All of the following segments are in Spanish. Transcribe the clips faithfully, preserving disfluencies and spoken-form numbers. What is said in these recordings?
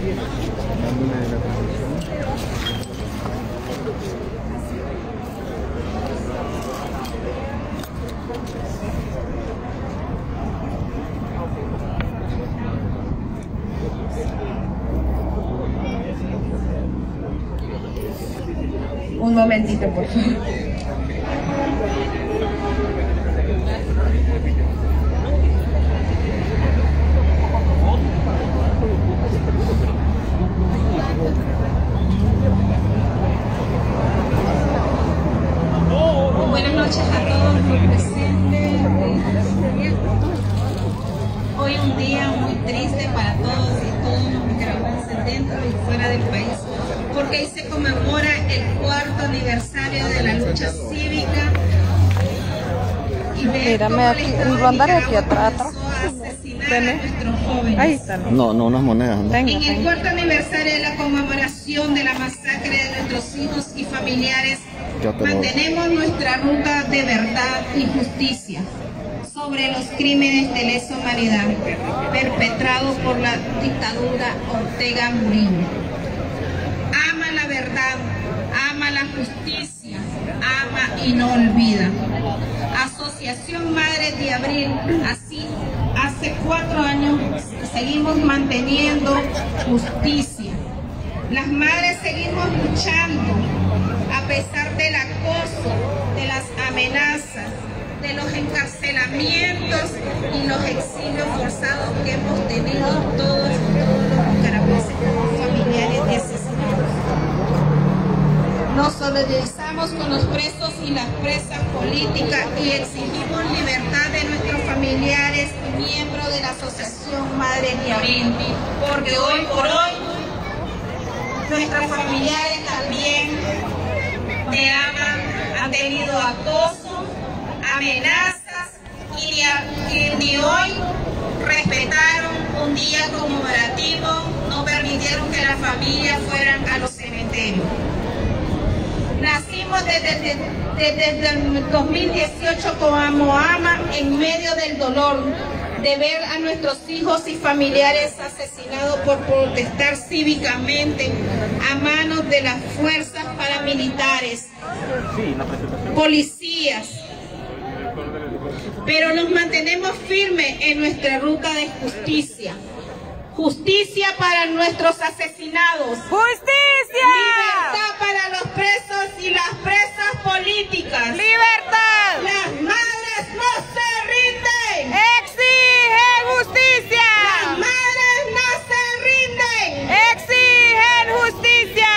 Un momentito, por favor. Buenas noches a todos los presentes. Hoy un día muy triste para todos y todos los nicaragüenses dentro y fuera del país, porque hoy se conmemora el cuarto aniversario de la lucha cívica. Y ver Mírame cómo aquí, el Estado un de rondar aquí Nicaragua atrás, atrás. comenzó a asesinar Deme. a nuestros jóvenes. Ahí están. No, no, unas monedas. ¿no? Tenga, En el tenga. cuarto aniversario de la conmemoración de la masacre de nuestros hijos y familiares, Ya te lo- mantenemos nuestra ruta de verdad y justicia sobre los crímenes de lesa humanidad perpetrados por la dictadura Ortega Murillo. Ama la verdad, ama la justicia, ama y no olvida. Asociación Madres de Abril, así hace cuatro años seguimos manteniendo justicia. Las madres seguimos luchando a pesar del acoso, de las amenazas, de los encarcelamientos y los exilios forzados que hemos tenido todos, todos los nicaragüenses como familiares y asesinados. Nos solidarizamos con los presos y las presas políticas y exigimos libertad de nuestros familiares y miembros de la Asociación Madres de Abril, porque hoy por hoy nuestros familiares también te aman, han tenido acoso, amenazas y ni, a, y ni hoy respetaron un día conmemorativo, no permitieron que las familias fueran a los cementerios. Nacimos desde, desde, desde el dos mil dieciocho como AMA en medio del dolor de ver a nuestros hijos y familiares asesinados por protestar cívicamente a manos de las fuerzas paramilitares, policías. Pero nos mantenemos firmes en nuestra ruta de justicia. Justicia para nuestros asesinados. ¡Justicia! Libertad para los presos y las presas políticas. ¡Libertad! Las madres no se rinden. ¡Exigen justicia! Las madres no se rinden. ¡Exigen justicia!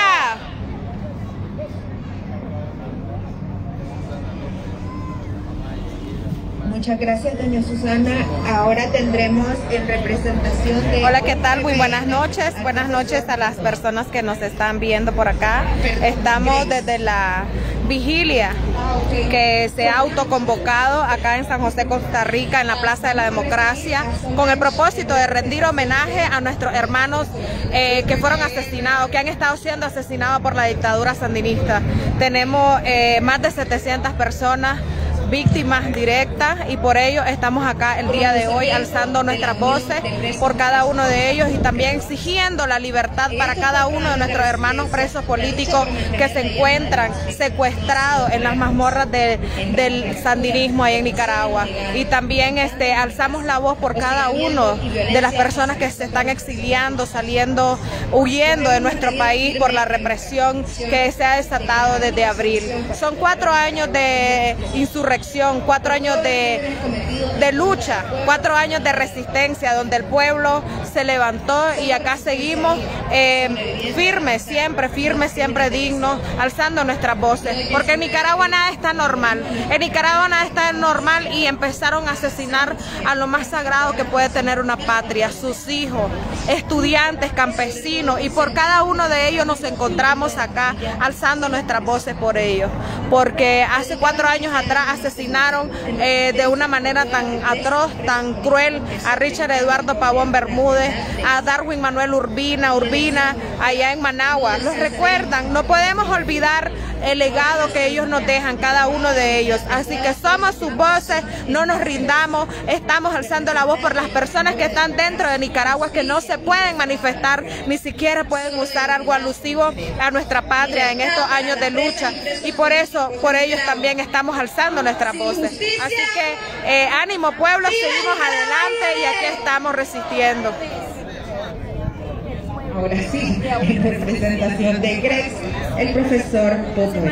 Muchas gracias, doña Susana. Ahora tendremos en representación de... Hola, ¿qué tal? Muy buenas noches. Buenas noches a las personas que nos están viendo por acá. Estamos desde la vigilia que se ha autoconvocado acá en San José, Costa Rica, en la Plaza de la Democracia, con el propósito de rendir homenaje a nuestros hermanos eh, que fueron asesinados, que han estado siendo asesinados por la dictadura sandinista. Tenemos eh, más de setecientas personas víctimas directas y por ello estamos acá el día de hoy alzando nuestras voces por cada uno de ellos y también exigiendo la libertad para cada uno de nuestros hermanos presos políticos que se encuentran secuestrados en las mazmorras de, del sandinismo ahí en Nicaragua. Y también este, alzamos la voz por cada uno de las personas que se están exiliando, saliendo, huyendo de nuestro país por la represión que se ha desatado desde abril. Son cuatro años de insurrección, cuatro años de, de lucha, cuatro años de resistencia donde el pueblo se levantó y acá seguimos eh, firmes, siempre firmes, siempre dignos, alzando nuestras voces, porque en Nicaragua nada está normal, en Nicaragua nada está normal y empezaron a asesinar a lo más sagrado que puede tener una patria, sus hijos, estudiantes, campesinos, y por cada uno de ellos nos encontramos acá alzando nuestras voces por ellos, porque hace cuatro años atrás asesinaron eh, de una manera tan tan atroz, tan cruel, a Richard Eduardo Pavón Bermúdez, a Darwin Manuel Urbina, Urbina, allá en Managua. Los recuerdan, no podemos olvidar el legado que ellos nos dejan, cada uno de ellos. Así que somos sus voces, no nos rindamos, estamos alzando la voz por las personas que están dentro de Nicaragua, que no se pueden manifestar, ni siquiera pueden usar algo alusivo a nuestra patria en estos años de lucha. Y por eso, por ellos también estamos alzando nuestras voces. Así que eh, ánimo pueblo, seguimos adelante y aquí estamos resistiendo. Ahora sí, en representación de Grex, el profesor Popoy.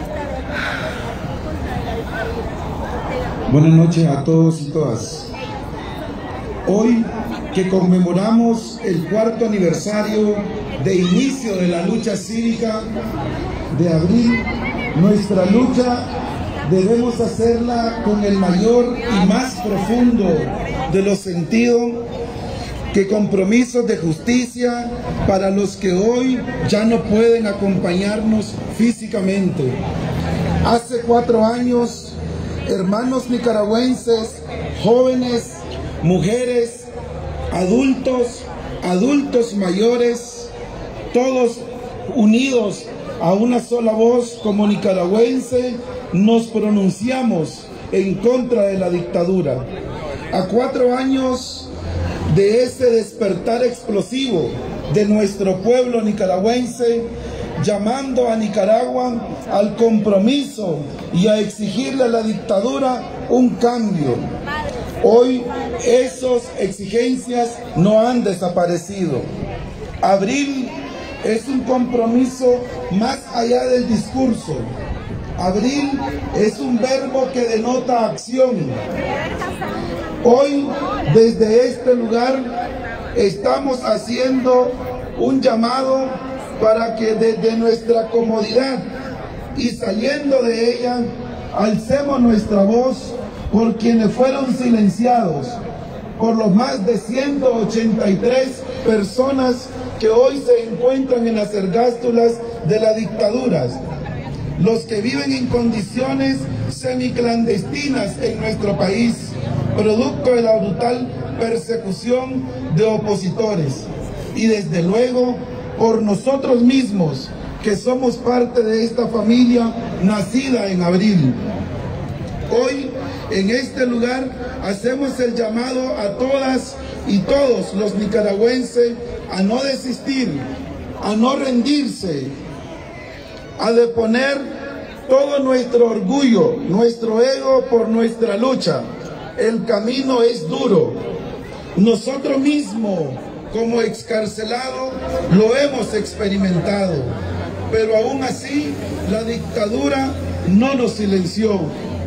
Buenas noches a todos y todas. Hoy que conmemoramos el cuarto aniversario de inicio de la lucha cívica de abril, nuestra lucha debemos hacerla con el mayor y más profundo de los sentidos, que compromisos de justicia para los que hoy ya no pueden acompañarnos físicamente. Hace cuatro años, hermanos nicaragüenses, jóvenes, mujeres, adultos, adultos mayores, todos unidos a una sola voz como nicaragüense, nos pronunciamos en contra de la dictadura. A cuatro años de ese despertar explosivo de nuestro pueblo nicaragüense, llamando a Nicaragua al compromiso y a exigirle a la dictadura un cambio. Hoy esas exigencias no han desaparecido. Abril es un compromiso más allá del discurso. Abril es un verbo que denota acción. Hoy, desde este lugar, estamos haciendo un llamado para que desde nuestra comodidad y saliendo de ella, alcemos nuestra voz por quienes fueron silenciados, por los más de ciento ochenta y tres personas que hoy se encuentran en las ergástulas de la dictadura, los que viven en condiciones semiclandestinas en nuestro país, producto de la brutal persecución de opositores, y desde luego por nosotros mismos, que somos parte de esta familia nacida en abril. Hoy, en este lugar, hacemos el llamado a todas y todos los nicaragüenses a no desistir, a no rendirse, a deponer todo nuestro orgullo, nuestro ego por nuestra lucha. El camino es duro. Nosotros mismos, como excarcelados, lo hemos experimentado, pero aún así la dictadura no nos silenció.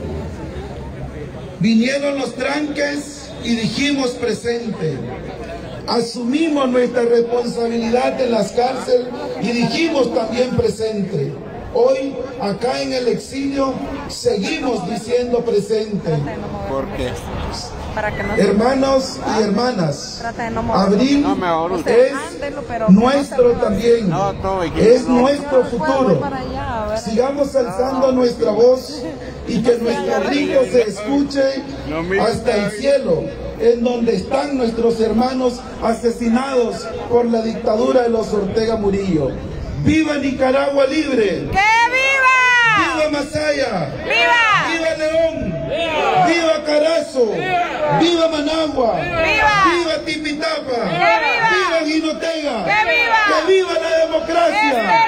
Vinieron los tranques y dijimos presente. Asumimos nuestra responsabilidad en las cárceles y dijimos también presente. Hoy, acá en el exilio, seguimos diciendo presente. ¿Por qué? Hermanos y hermanas, abril es nuestro también, es nuestro futuro. Sigamos alzando nuestra voz y que nuestro grito se escuche hasta el cielo, en donde están nuestros hermanos asesinados por la dictadura de los Ortega Murillo. ¡Viva Nicaragua libre! ¡Que viva! ¡Viva Masaya! ¡Viva! ¡Viva León! ¡Viva, ¡Viva Carazo! ¡Viva, ¡Viva Managua! ¡Viva! ¡Viva Tipitapa! ¡Que viva! ¡Viva Guinotega! ¡Que viva! ¡Que viva la democracia!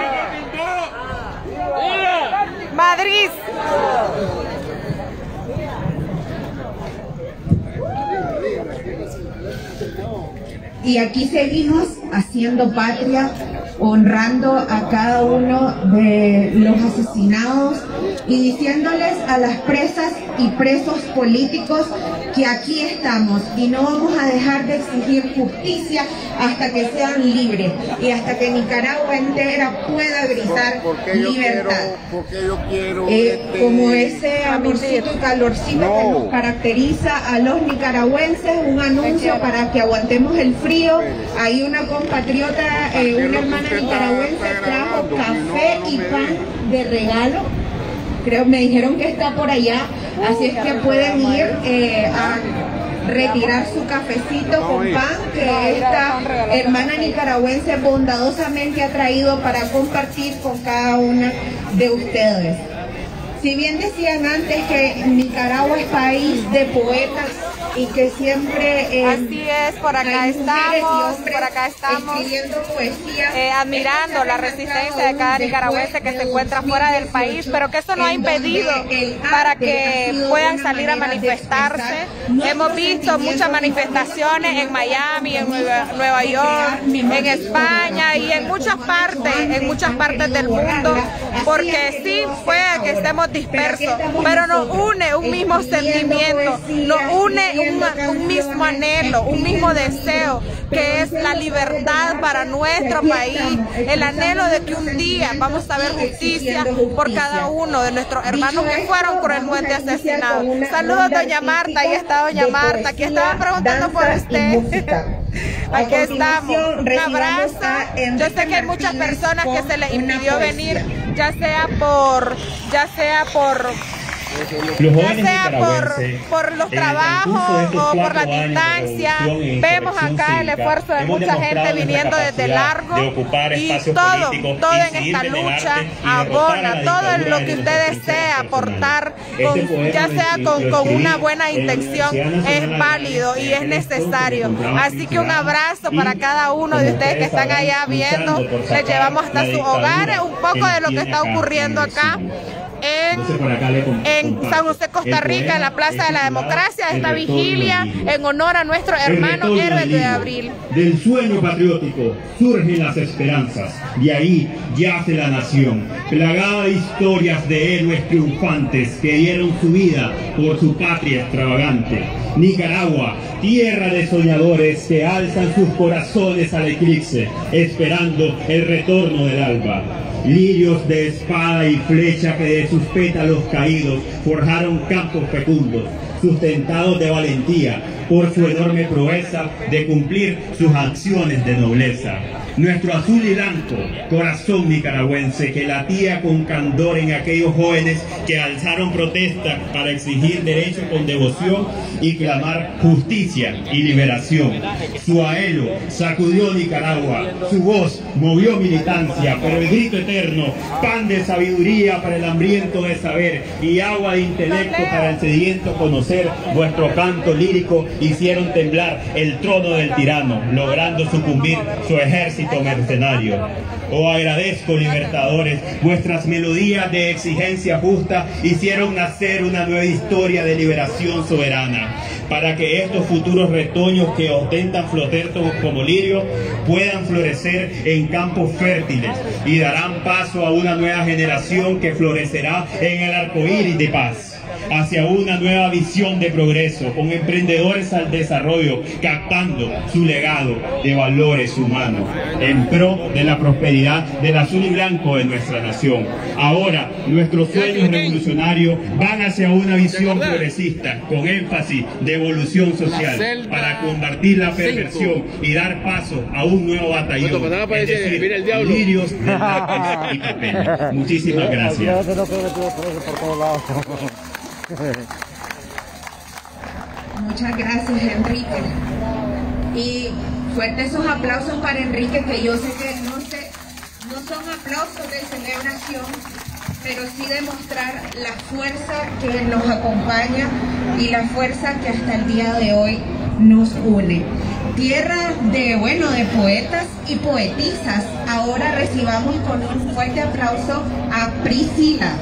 ¡Feliz! ¡Madrid! Y aquí seguimos haciendo patria, honrando a cada uno de los asesinados y diciéndoles a las presas y presos políticos que aquí estamos y no vamos a dejar de exigir justicia hasta que sean libres y hasta que Nicaragua entera pueda gritar ¿Por, porque libertad. Quiero, porque yo quiero Eh, este... como ese amorcito y calorcito no. que nos caracteriza a los nicaragüenses, un anuncio para que aguantemos el frío. Hay una compatriota, eh, una hermana nicaragüense trajo café y pan de regalo creo, me dijeron que está por allá, así es que pueden ir eh, a retirar su cafecito con pan que esta hermana nicaragüense bondadosamente ha traído para compartir con cada una de ustedes. Si bien decían antes que Nicaragua es país de poetas y que siempre eh, así es, por acá estamos, por acá estamos escribiendo poesía, eh, admirando la resistencia de cada nicaragüense que se encuentra fuera del país, pero que eso no ha impedido para que puedan salir a manifestarse. Hemos visto muchas manifestaciones en Miami, en Nueva, Nueva York, en España y en muchas partes, en muchas partes del mundo, porque sí puede que estemos dispersos, pero nos une un mismo sentimiento, nos une un, un mismo anhelo, un mismo deseo, que es la libertad para nuestro país, el anhelo de que un día vamos a ver justicia por cada uno de nuestros hermanos que fueron cruelmente asesinados. Saludos, doña Marta, ahí está doña Marta, aquí estaba preguntando por usted. Aquí estamos, un abrazo. Yo sé que hay muchas personas que se les impidió venir, ya sea por, ya sea por ya sea por, por los trabajos o por la distancia. Vemos acá el esfuerzo de mucha gente viniendo desde largo y todo, todo en esta lucha abona, todo lo que usted desea aportar, con, ya sea con, con una buena intención, es válido y es necesario. Así que un abrazo para cada uno de ustedes que están allá viendo. Les llevamos hasta sus hogares un poco de lo que está ocurriendo acá En, en San José, Costa Rica, en la Plaza de la Democracia, esta vigilia en honor a nuestros hermanos héroes de abril. Del sueño patriótico surgen las esperanzas, de ahí yace la nación, plagada de historias de héroes triunfantes que dieron su vida por su patria extravagante. Nicaragua, tierra de soñadores que alzan sus corazones al eclipse, esperando el retorno del alba. Lirios de espada y flecha que de sus pétalos caídos forjaron campos fecundos, sustentados de valentía por su enorme proeza de cumplir sus acciones de nobleza. Nuestro azul y blanco corazón nicaragüense que latía con candor en aquellos jóvenes que alzaron protesta para exigir derecho con devoción y clamar justicia y liberación. Su anhelo sacudió Nicaragua, su voz movió militancia, pero el grito eterno, pan de sabiduría para el hambriento de saber y agua de intelecto para el sediento conocer, vuestro canto lírico hicieron temblar el trono del tirano, logrando sucumbir su ejército mercenario. Oh, agradezco, libertadores, vuestras melodías de exigencia justa hicieron nacer una nueva historia de liberación soberana, para que estos futuros retoños que ostentan flotertos como lirio puedan florecer en campos fértiles y darán paso a una nueva generación que florecerá en el arcoíris de paz, hacia una nueva visión de progreso, con emprendedores al desarrollo, captando su legado de valores humanos, en pro de la prosperidad del azul y blanco de nuestra nación. Ahora, nuestros sueños revolucionarios van hacia una visión progresista, con énfasis de evolución social, para combatir la perversión y dar paso a un nuevo batallón, es decir, lirios de lápiz y papel. Muchísimas gracias. Muchas gracias, Enrique. Y fuertes esos aplausos para Enrique, que yo sé que no, sé, no son aplausos de celebración, pero sí demostrar la fuerza que nos acompaña y la fuerza que hasta el día de hoy nos une. Tierra de, bueno, de poetas y poetisas. Ahora recibamos con un fuerte aplauso a Priscila.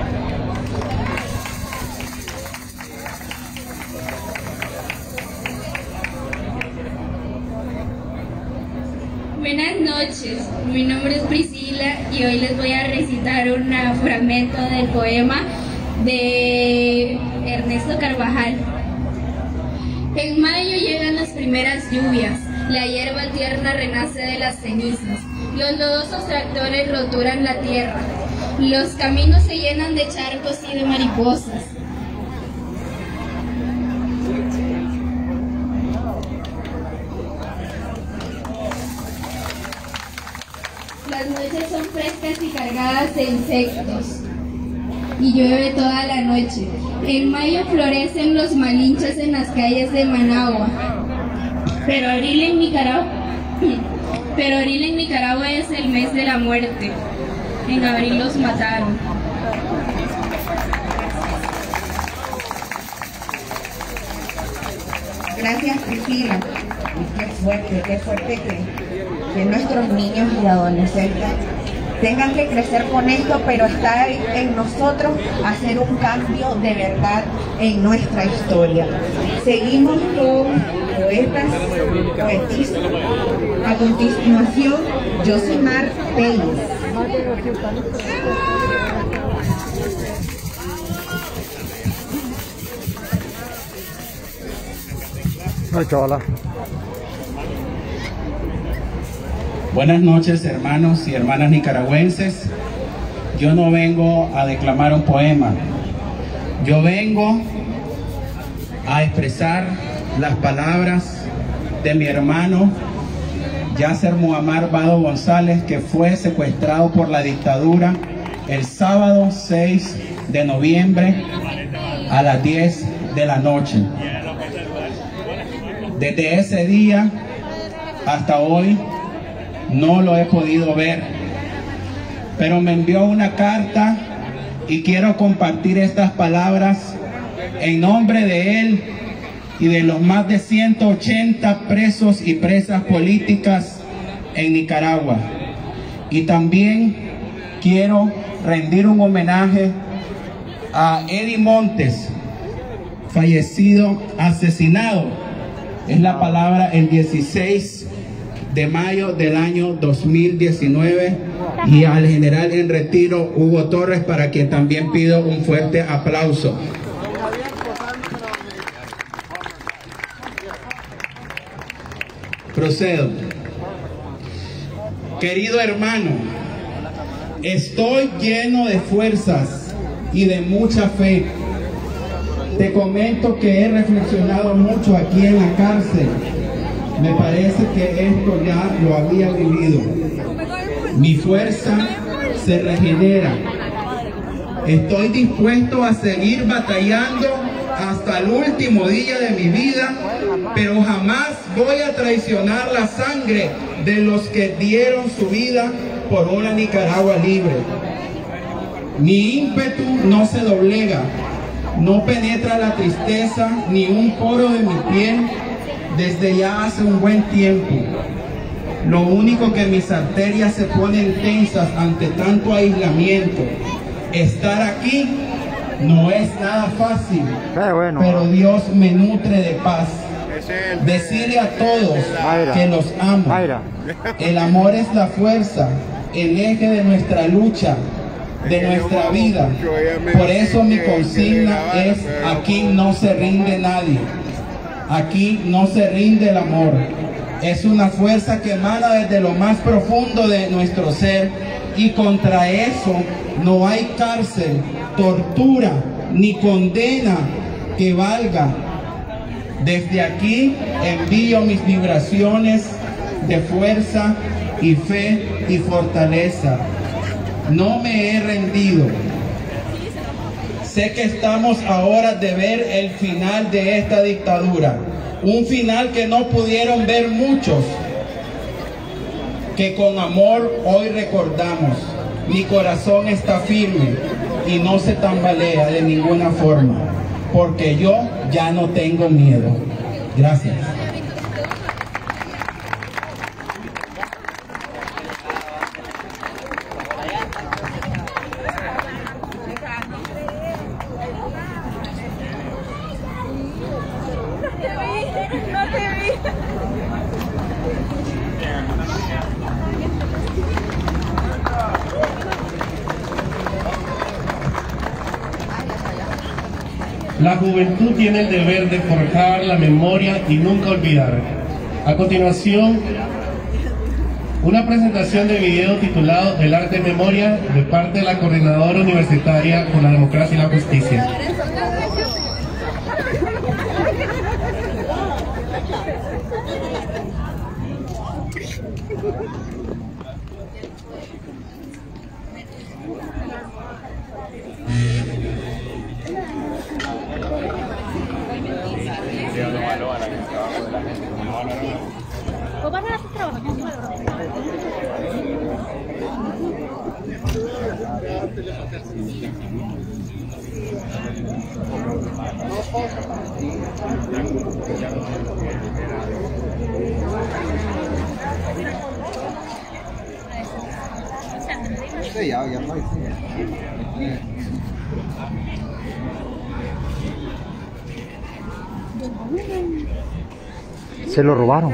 Buenas noches, mi nombre es Priscila y hoy les voy a recitar un fragmento del poema de Ernesto Carvajal. En mayo llegan las primeras lluvias, la hierba tierna renace de las cenizas, los lodosos tractores roturan la tierra, los caminos se llenan de charcos y de mariposas. Las noches son frescas y cargadas de insectos. y llueve toda la noche. En mayo florecen los malinches en las calles de Managua. Pero abril en Nicaragua, pero abril en Nicaragua es el mes de la muerte. En abril los mataron. Gracias, Priscila. Qué fuerte, qué fuerte que, que nuestros niños y adolescentes tengan que crecer con esto, pero está en nosotros hacer un cambio de verdad en nuestra historia. Seguimos con poetas, poetistas. A continuación, Josimar Pérez. Ay, chavala. Buenas noches, hermanos y hermanas nicaragüenses. Yo no vengo a declamar un poema. Yo vengo a expresar las palabras de mi hermano Yasser Muammar Vado González, que fue secuestrado por la dictadura el sábado seis de noviembre a las diez de la noche. Desde ese día hasta hoy no lo he podido ver, pero me envió una carta y quiero compartir estas palabras en nombre de él y de los más de ciento ochenta presos y presas políticas en Nicaragua. Y también quiero rendir un homenaje a Eddie Montes, fallecido, asesinado, es la palabra, el dieciséis de mayo del año dos mil diecinueve, y al general en retiro Hugo Torres, para quien también pido un fuerte aplauso. Procedo. Querido hermano, estoy lleno de fuerzas y de mucha fe. Te comento que he reflexionado mucho aquí en la cárcel. Me parece que esto ya lo había vivido. Mi fuerza se regenera. Estoy dispuesto a seguir batallando hasta el último día de mi vida, pero jamás voy a traicionar la sangre de los que dieron su vida por una Nicaragua libre. Mi ímpetu no se doblega, no penetra la tristeza ni un poro de mi piel desde ya hace un buen tiempo. Lo único que mis arterias se ponen tensas ante tanto aislamiento. Estar aquí no es nada fácil, pero Dios me nutre de paz. Decirle a todos que los amo. El amor es la fuerza, el eje de nuestra lucha, de nuestra vida. Por eso mi consigna es: aquí no se rinde nadie. Aquí no se rinde el amor. Es una fuerza que emana desde lo más profundo de nuestro ser, y contra eso no hay cárcel, tortura ni condena que valga. Desde aquí envío mis vibraciones de fuerza y fe y fortaleza. No me he rendido. Sé que estamos ahora de ver el final de esta dictadura, un final que no pudieron ver muchos, que con amor hoy recordamos. Mi corazón está firme y no se tambalea de ninguna forma, porque yo ya no tengo miedo. Gracias. La juventud tiene el deber de forjar la memoria y nunca olvidar. A continuación, una presentación de video titulado El arte de memoria, de parte de la Coordinadora Universitaria por la Democracia y la Justicia. Yeah. Sí, ya, ya no hay. Se lo robaron.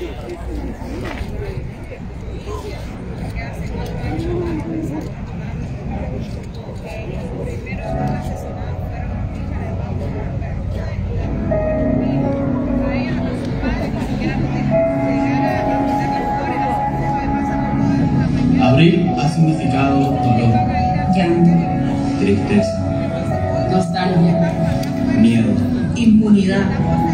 Abril ha significado dolor, llanto, tristeza, nostalgia, miedo, impunidad.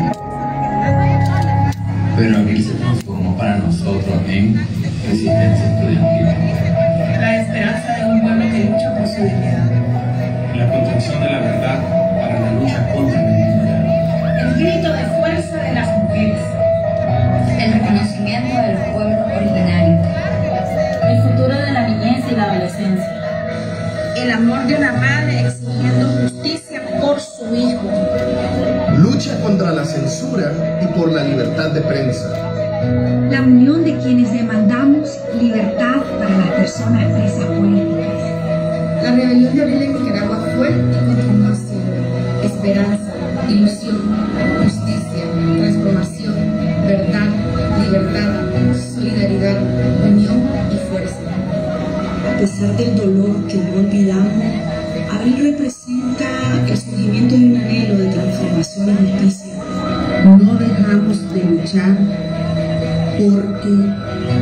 pero abril se transformó para nosotros en resistencia estudiantil. La esperanza de un pueblo que lucha por su dignidad. La construcción de la verdad para la lucha contra la impunidad. El grito de fuerza de las mujeres. El reconocimiento de los pueblos originarios. El futuro de la niñez y la adolescencia. El amor de una madre exigiendo justicia por su hijo. Lucha contra la censura y por la libertad de prensa. La unión de quienes demandamos libertad para las personas presas políticas. La rebelión de abril en Nicaragua fue y continúa siendo esperanza, ilusión, justicia, transformación, verdad, libertad, solidaridad, unión y fuerza. A pesar del dolor que no olvidamos, abril representa el surgimiento de un anhelo de transformación y justicia. No dejamos de luchar porque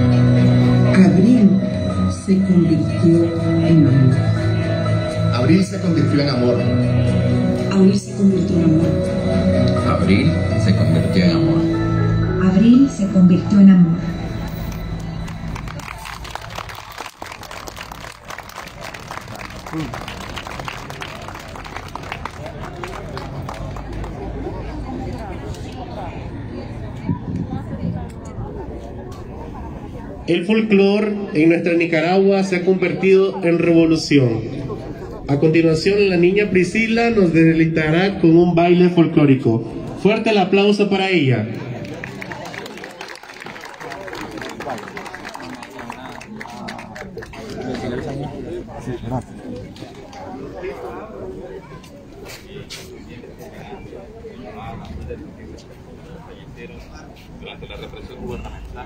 abril se convirtió en amor. Abril se convirtió en amor. Abril se convirtió en amor. Abril se convirtió en amor. Abril se convirtió en amor. El folclore en nuestra Nicaragua se ha convertido en revolución. A continuación, la niña Priscila nos deleitará con un baile folclórico. Fuerte el aplauso para ella. Durante la represión gubernamental,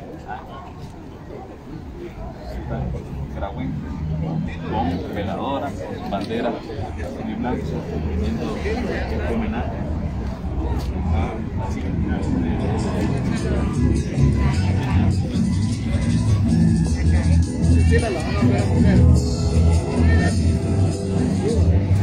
Nicaragüense, con veladoras, banderas azul y blanco, haciendo homenaje a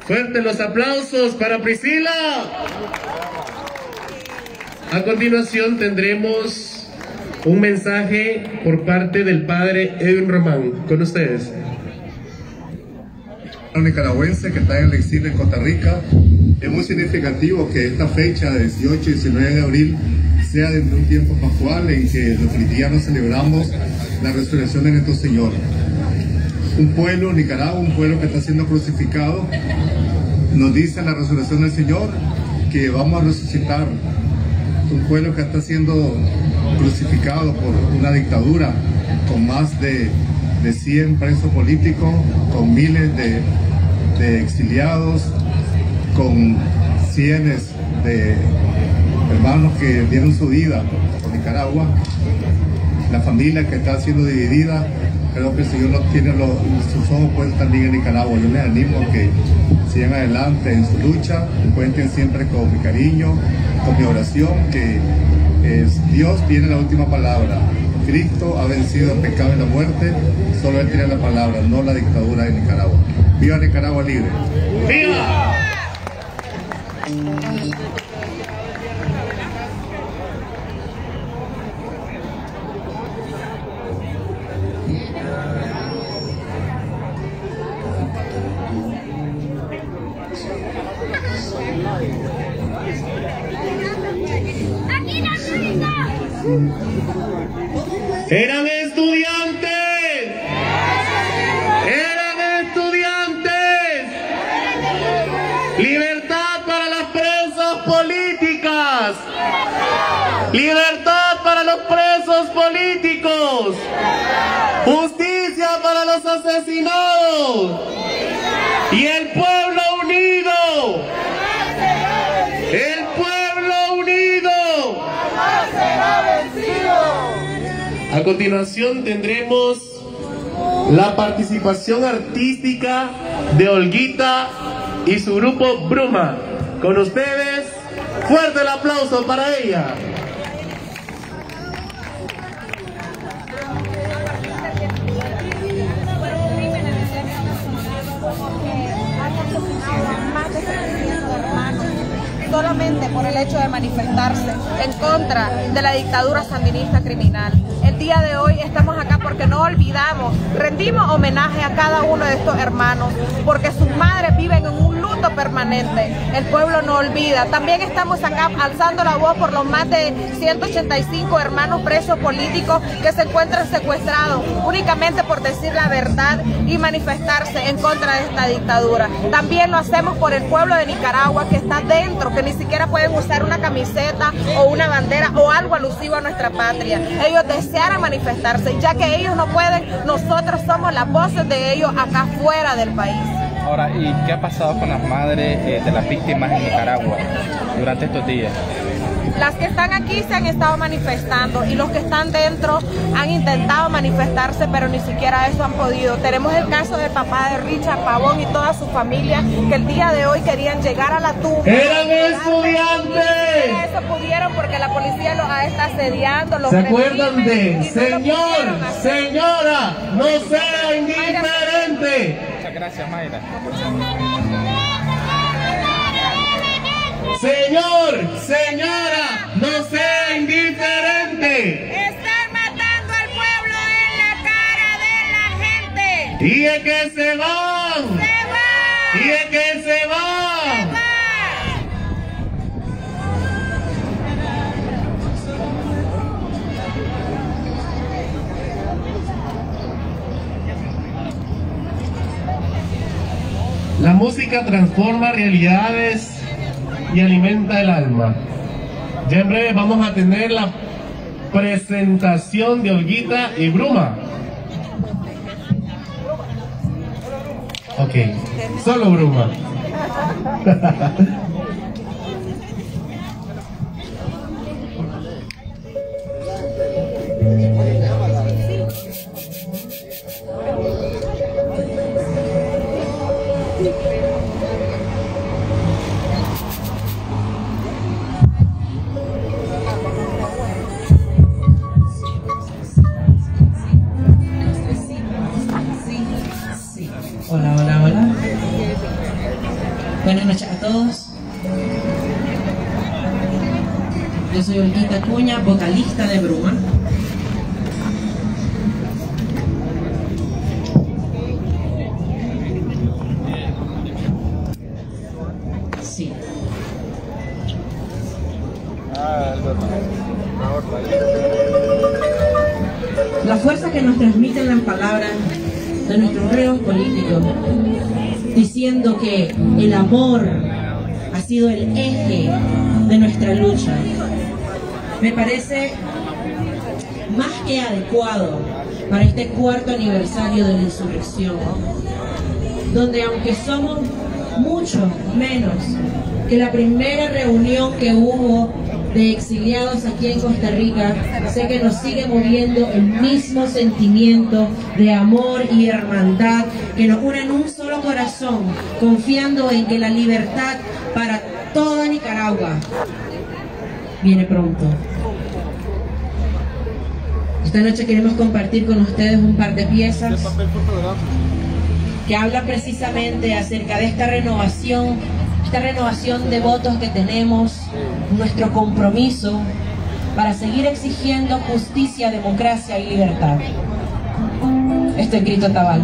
Fuertes los aplausos para Priscila. A continuación tendremos un mensaje por parte del padre Edwin Román. Con ustedes. Nicaragüense que está en el exilio en Costa Rica, es muy significativo que esta fecha de dieciocho y diecinueve de abril sea dentro de un tiempo pascual en que los cristianos celebramos la resurrección de nuestro Señor. Un pueblo, Nicaragua, un pueblo que está siendo crucificado, nos dice en la resurrección del Señor que vamos a resucitar. Un pueblo que está siendo crucificado por una dictadura con más de, de cien presos políticos, con miles de, de exiliados, con cientos de hermanos que dieron su vida por Nicaragua, la familia que está siendo dividida. Creo que el Señor no tiene los, sus ojos puestos también en Nicaragua. Yo les animo a que sigan adelante en su lucha, cuenten siempre con mi cariño, con mi oración, que es, Dios tiene la última palabra. Cristo ha vencido el pecado y la muerte, solo Él tiene la palabra, no la dictadura de Nicaragua. ¡Viva Nicaragua libre! ¡Viva! Eran estudiantes, eran estudiantes. Libertad para las presas políticas, libertad para los presos políticos, justicia para los asesinados y el pueblo unido, el pueblo unido. A continuación tendremos la participación artística de Olguita y su grupo Bruma. Con ustedes, fuerte el aplauso para ella. Solamente por el hecho de manifestarse en contra de la dictadura sandinista criminal. El día de hoy estamos acá porque no olvidamos, rendimos homenaje a cada uno de estos hermanos, porque sus madres viven en un luto permanente. El pueblo no olvida. También estamos acá alzando la voz por los más de ciento ochenta y cinco hermanos presos políticos que se encuentran secuestrados únicamente por decir la verdad y manifestarse en contra de esta dictadura. También lo hacemos por el pueblo de Nicaragua que está dentro, que ni siquiera pueden usar una camiseta o una bandera o algo alusivo a nuestra patria. Ellos desearan manifestarse, ya que ellos no pueden, nosotros somos las voces de ellos acá fuera del país. Ahora, ¿y qué ha pasado con las madres eh, de las víctimas en Nicaragua durante estos días? Las que están aquí se han estado manifestando y los que están dentro han intentado manifestarse, pero ni siquiera eso han podido. Tenemos el caso del papá de Richard Pavón y toda su familia que el día de hoy querían llegar a la tumba. ¡Eran estudiantes! Y eso pudieron porque la policía los está asediando. Los ¿Se acuerdan de señor, señora, no sea indiferente? Muchas gracias, Mayra. Señor, señora, no sea indiferente. Están matando al pueblo en la cara de la gente. Y es que se van. Se van. Y es que se van. Se van. La música transforma realidades y alimenta el alma. Ya en breve vamos a tener la presentación de Olguita y Bruma. Ok, solo Bruma. Hola, hola, hola. Buenas noches a todos. Yo soy Olguita Acuña, vocalista de Bruma. Sí. La fuerza que nos transmiten las palabras de nuestros reos políticos, diciendo que el amor ha sido el eje de nuestra lucha, me parece más que adecuado para este cuarto aniversario de la insurrección, donde aunque somos mucho menos que la primera reunión que hubo de exiliados aquí en Costa Rica, sé que nos sigue moviendo el mismo sentimiento de amor y hermandad que nos une en un solo corazón, confiando en que la libertad para toda Nicaragua viene pronto. Esta noche queremos compartir con ustedes un par de piezas que hablan precisamente acerca de esta renovación, esta renovación de votos que tenemos, nuestro compromiso para seguir exigiendo justicia, democracia y libertad. Esto es Grito Tabal.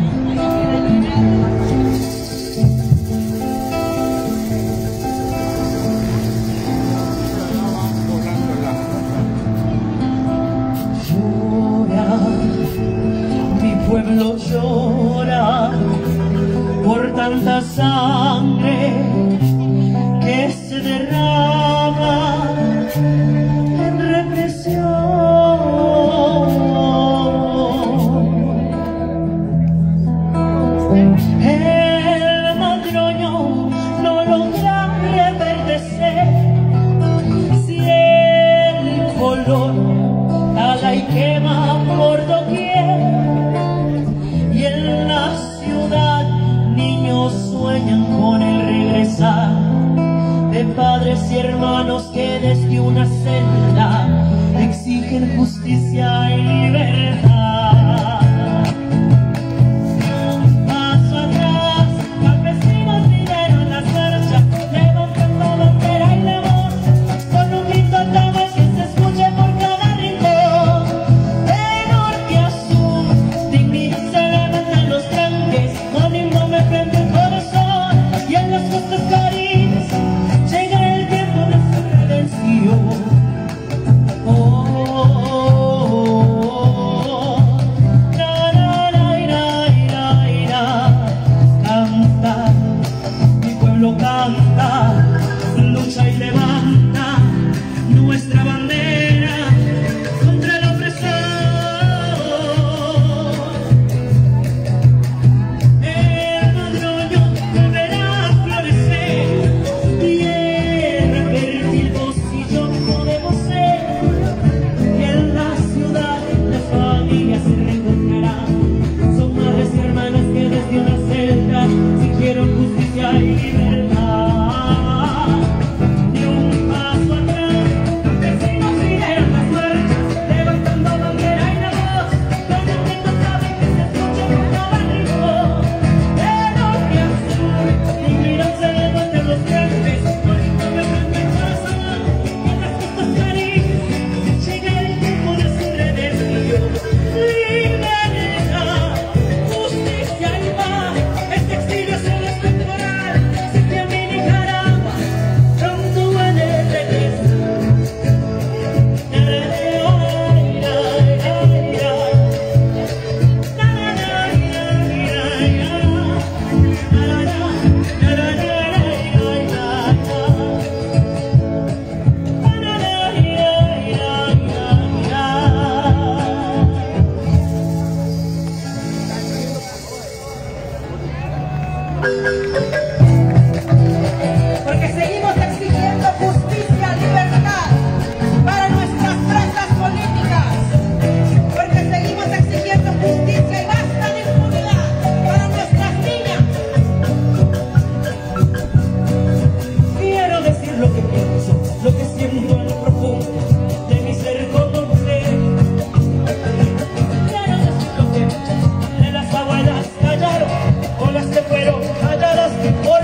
Llora, mi pueblo llora por tanta sangre que se derrama en represión. El madroño no logra reverdecer si el color tala y quema por doquier, y en la ciudad niños sueñan con el regresar de padres y hermanos que desde una celda exigen justicia y libertad. Paso atrás, campesinos lideran las marchas, levantando bandera y la voz, con un grito atado que se escuche por cada rincón. De norte a sur, dignidad se levantan los tranques, ánimo me prende el corazón, y en las costas caribes llega el tiempo de su redención. Oh, oh, oh, oh. La, la, la, la, la, la. Canta, mi pueblo canta, lucha y levanta nuestra bandera contra el opresor. El madroño volverá a florecer, tierra fértil, vos y yo podemos ser, y en la ciudad las familias se reencontrarán. Son madres y hermanas que desde una celda exigieron justicia y libertad. Ni un paso atrás, campesinos lideran las marchas, levantando bandera y la voz, con el grito saben que se escucha por cada rincón. De norte a sur, dignidad se levanta en los frentes, bonito me prende el corazón, y en las costas caribes llega el tiempo de su redención. Libertad, justicia y paz, este exilio solo es temporal, sé que a mi Nicaragua pronto van a regresar. La, la, la, la, la, Porque seguimos exigiendo justicia, libertad para nuestras presas políticas. Porque seguimos exigiendo justicia y basta de impunidad para nuestras niñas. Quiero decir lo que pienso, lo que siento en lo profundo de mi ser como mujer. Quiero decir lo que muchas de las abuelas callaron, o las que fueron calladas por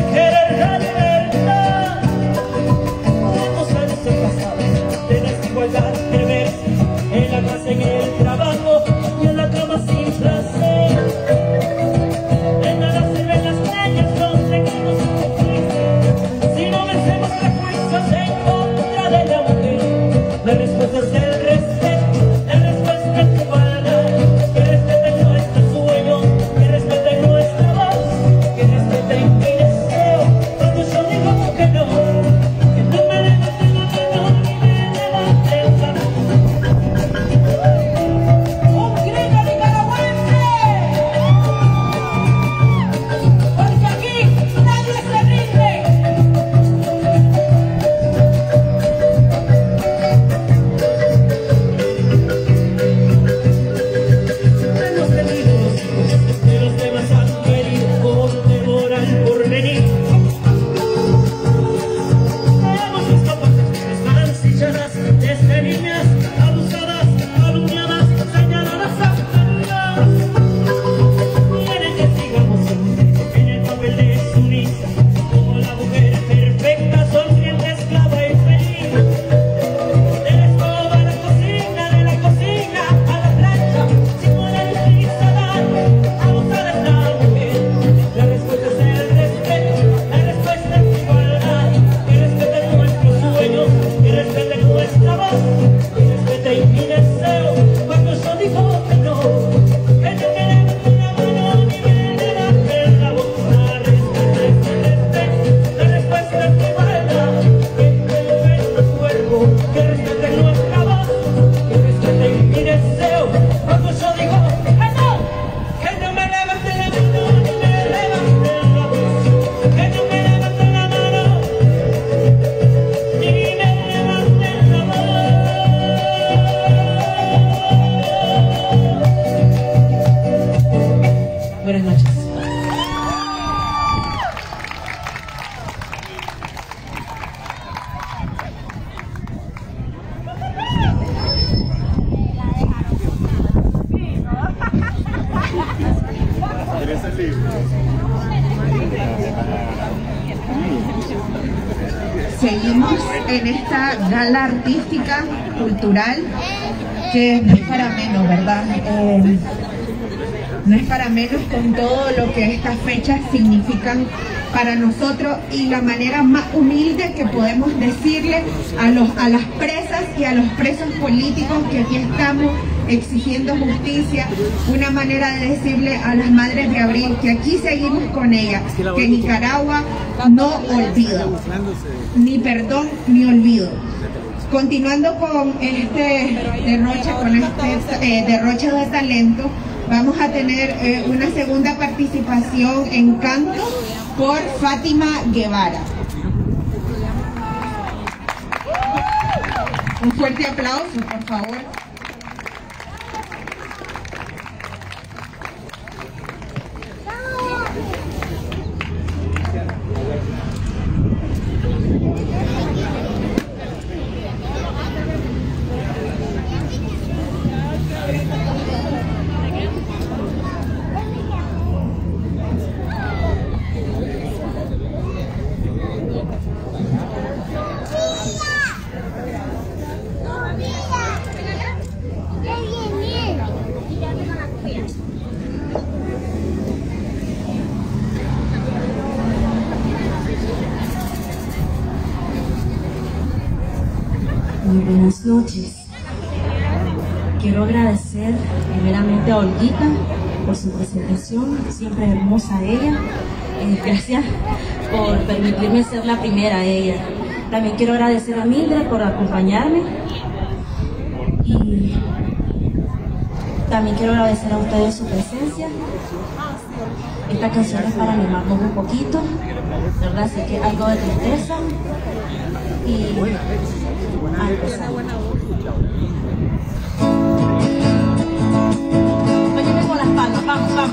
Quieren que sigamos en el papel de sumisa, como la mujer perfecta, sonriente, esclava y feliz. De la escoba a la cocina, de la cocina a la plancha, sin poder utilizar, abusar de esta mujer. La respuesta es el respeto, la respuesta es igualdad. Que respeten nuestros sueños, que respeten nuestra voz, que respeten mi deseo cuando yo digo que no. Que no me levanten la mano ni me levanten la voz. La respuesta es el respeto, la respuesta es igualdad. Que respeten nuestro cuerpo, que respeten nuestra voz, que respeten mi deseo cuando yo digo que no. Que no me levanten la mano ni me levanten la voz. Que no me levanten la mano ni me levanten la voz. Buenas noches. Seguimos en esta gala artística, cultural, que no es para menos, ¿verdad? Eh, no es para menos con todo lo que estas fechas significan para nosotros y la manera más humilde que podemos decirle a, los, a las presas y a los presos políticos que aquí estamos exigiendo justicia, una manera de decirle a las madres de abril que aquí seguimos con ellas, que Nicaragua no olvida, ni perdón ni olvido. Continuando con este derroche, con este eh, derroche de talento, vamos a tener eh, una segunda participación en canto por Fátima Guevara. Un fuerte aplauso, por favor. Muy buenas noches. Quiero agradecer primeramente a Olguita por su presentación, siempre hermosa ella. Eh, gracias por permitirme ser la primera a ella. También quiero agradecer a Mildred por acompañarme. Y también quiero agradecer a ustedes su presencia. Esta canción es para animarnos un poquito, ¿verdad? Así que algo de tristeza. Y a empezar. Váyanme con las palmas, vamos, vamos.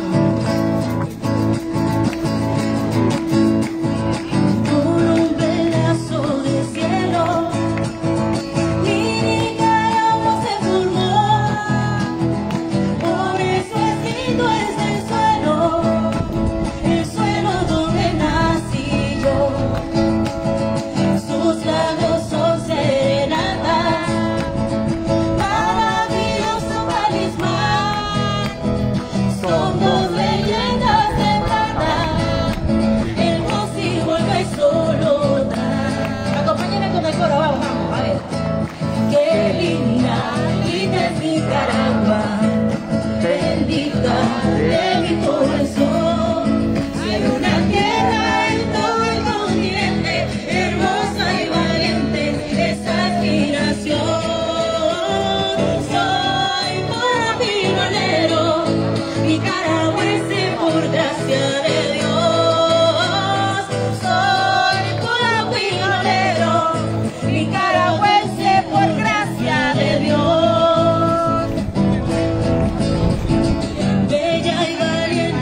Bella y valiente.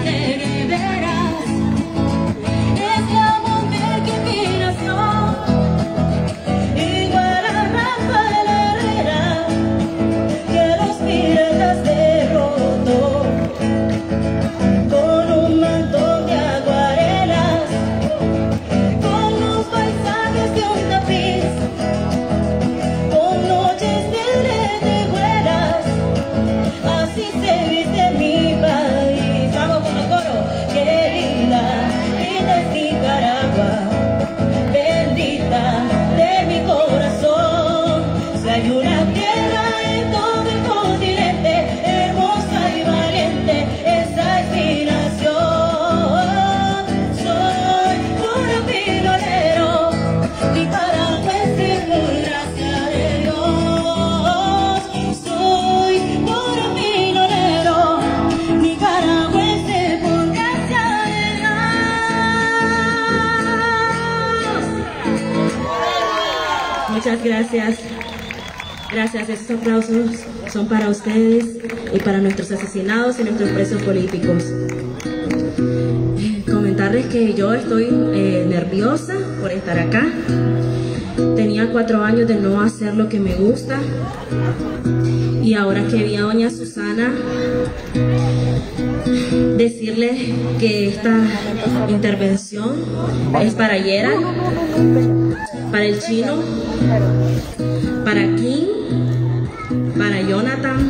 con un manto de acuarelas, con los paisajes de un tapiz, con noches de lentejuelas, así se viste mi país. Vamos con el coro, qué linda, linda es Nicaragua, bendita de mi corazón. Si hay una tierra en todo el continente, hermosa y valiente, esa es mi nación. Soy puro pinolero, nicaragüense por gracia de Dios. Soy puro pinolero, nicaragüense por gracia de Dios. Muchas gracias. Gracias, esos aplausos son para ustedes y para nuestros asesinados y nuestros presos políticos. Comentarles que yo estoy eh, nerviosa por estar acá. Tenía cuatro años de no hacer lo que me gusta y ahora que vi a doña Susana, decirles que esta intervención es para Gerald, para el Chino, para Kim, para Jonathan,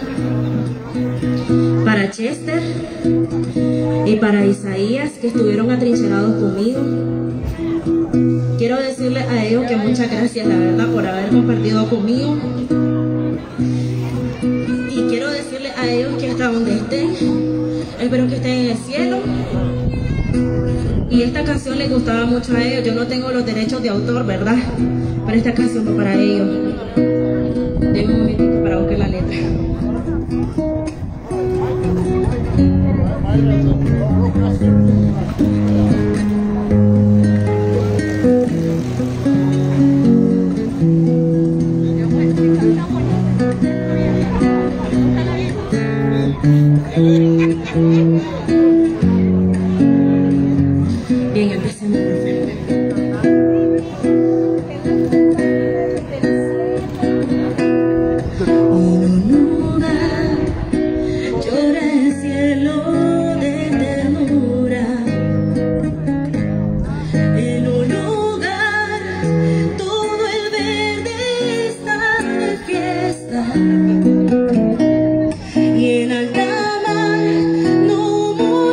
para Chester y para Isaías, que estuvieron atrincherados conmigo. Quiero decirles a ellos que muchas gracias, la verdad, por haber compartido conmigo. Y quiero decirles a ellos que hasta donde estén, espero que estén en el cielo. Y esta canción les gustaba mucho a ellos. Yo no tengo los derechos de autor, ¿verdad? Pero esta canción fue para ellos. Denme un momentito para buscar la letra. Bien, empecemos, profe. Y en alta mar no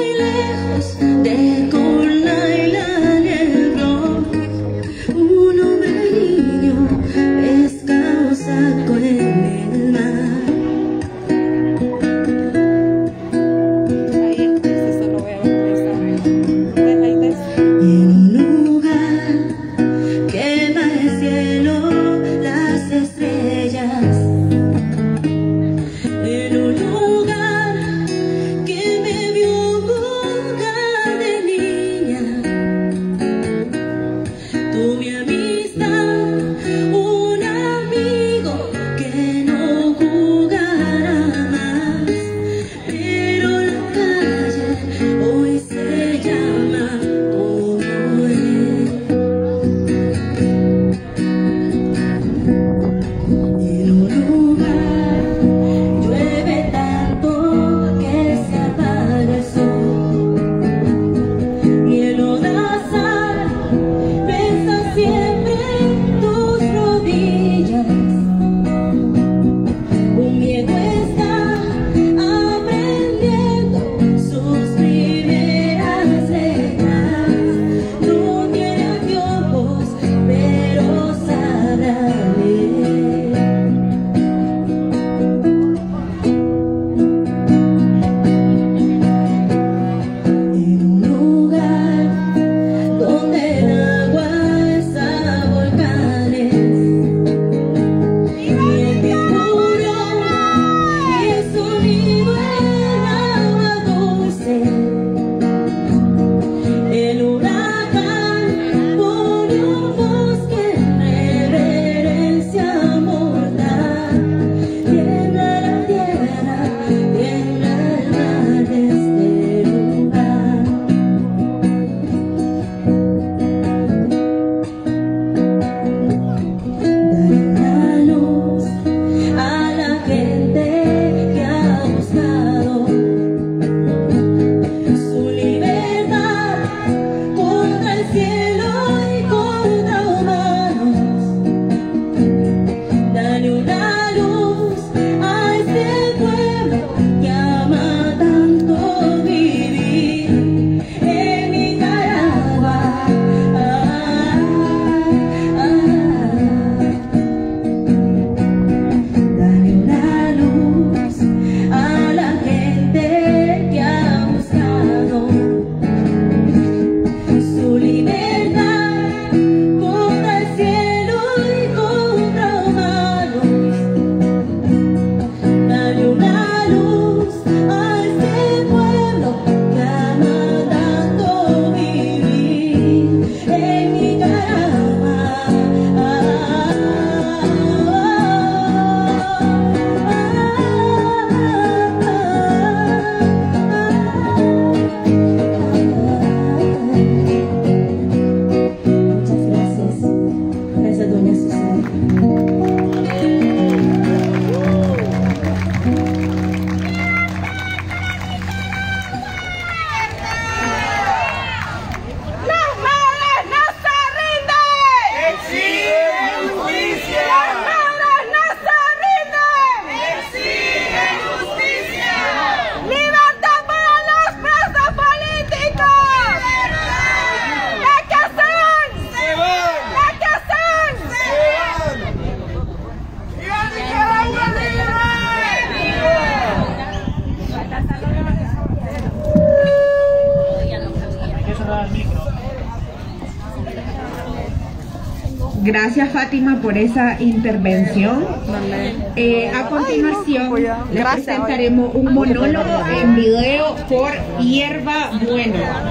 Gracias, Fátima, por esa intervención. Eh, a continuación, le presentaremos un monólogo en video por Hierba Buena.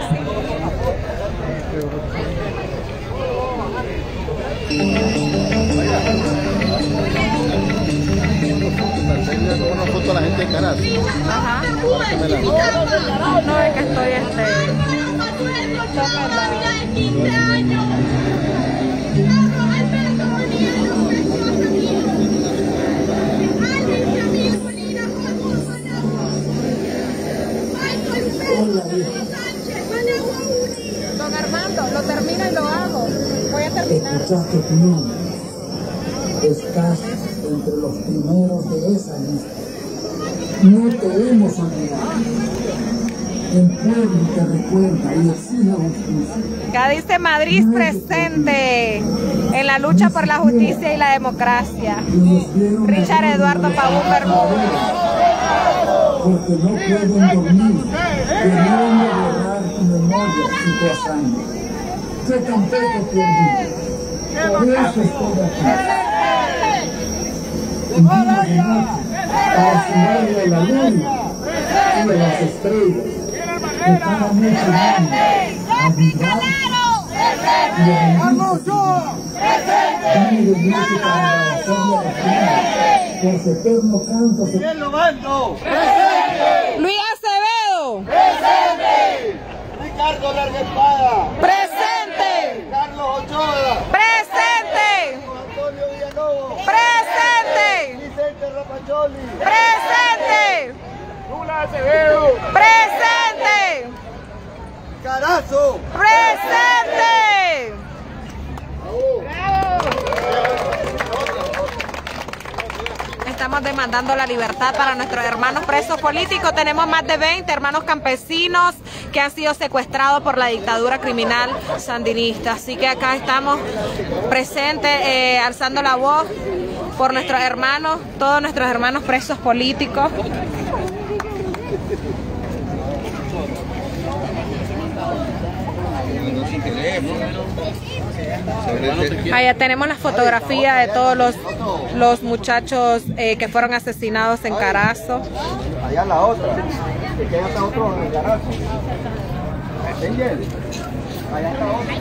Una foto a la gente de Carazo. Ajá. No, es que estoy este. Don Armando, lo termino y lo hago. Voy a terminar. Escuchaste tu nombre. Estás entre los primeros de esa lista. No te hemos olvidado. El pueblo te recuerda y exige justicia. Acá dice Madrid presente en la lucha por la justicia y la democracia. Richard Eduardo Pavón Bermúdez. Porque no pueden dormir, queriendo borrar tu memoria y tu hazaña. Que tampoco te olvides. Por eso estoy aquí. En día de noche, para enseñarle la luna y de las estrellas, que cada noche viene a vibrar y a rendirse. Dame de noche para agradecerle a la gente por su eterno canto. ¡Bien lo mando! Luis Acevedo. ¡Presente! Ricardo Larga Espada. Presente. Carlos Ochoa. Presente. Antonio Villalobos. Presente. Vicente Rapacholi. Presente. Lula Acevedo. Presente. Carazo. Presente. Estamos demandando la libertad para nuestros hermanos presos políticos. Tenemos más de veinte hermanos campesinos que han sido secuestrados por la dictadura criminal sandinista. Así que acá estamos presentes, eh, alzando la voz por nuestros hermanos, todos nuestros hermanos presos políticos. Allá tenemos la fotografía de todos los, los muchachos eh, que fueron asesinados en Carazo. Allá la otra, que allá está otro en Carazo. Allá está otro.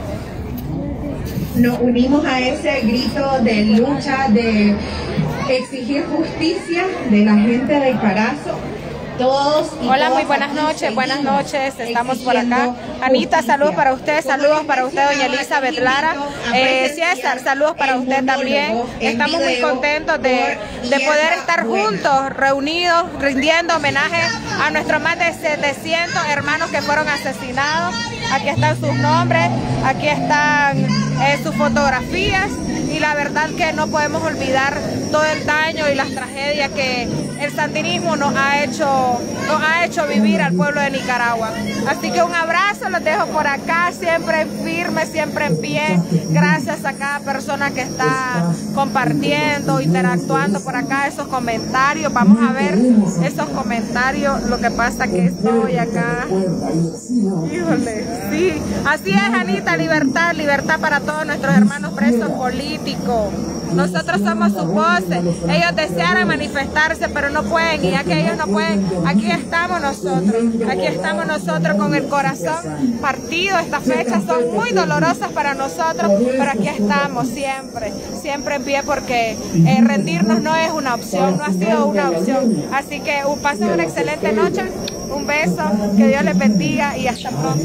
Nos unimos a ese grito de lucha, de exigir justicia de la gente de Carazo. Todos y Hola, todas muy buenas noches, buenas noches, estamos por acá. Anita, saludos para usted, saludos para usted, doña Elizabeth Lara. Eh, César, saludos para usted también. Estamos muy contentos de, de poder estar juntos, reunidos, rindiendo homenaje a nuestros más de setecientos hermanos que fueron asesinados. Aquí están sus nombres, aquí están eh, sus fotografías. Y la verdad que no podemos olvidar todo el daño y las tragedias que el sandinismo nos ha hecho, nos ha hecho vivir al pueblo de Nicaragua. Así que un abrazo, los dejo por acá, siempre firme, siempre en pie. Gracias a cada persona que está compartiendo, interactuando por acá, esos comentarios. Vamos a ver esos comentarios. Lo que pasa que estoy acá. Híjole, sí. Así es, Anita, libertad, libertad para todos nuestros hermanos presos políticos. Nosotros somos sus voces. Ellos desearan manifestarse, pero no pueden. Y ya que ellos no pueden, aquí estamos nosotros. Aquí estamos nosotros con el corazón partido. Estas fechas son muy dolorosas para nosotros, pero aquí estamos siempre, siempre en pie, porque eh, rendirnos no es una opción, no ha sido una opción. Así que uh, pasen una excelente noche. Un beso, que Dios les bendiga y hasta pronto.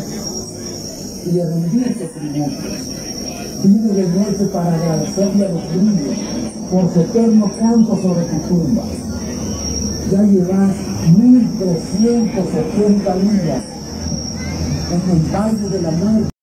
Vine de noche para agradecerle a los niños por su eterno canto sobre tu tumba. Ya llevas mil trescientos ochenta días en el valle de la muerte.